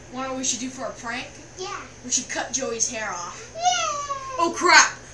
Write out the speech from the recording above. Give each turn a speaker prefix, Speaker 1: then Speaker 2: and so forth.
Speaker 1: Want to know what we should do for a prank?
Speaker 2: Yeah.
Speaker 1: We should cut Joey's hair off.
Speaker 2: Yeah.
Speaker 1: Oh crap!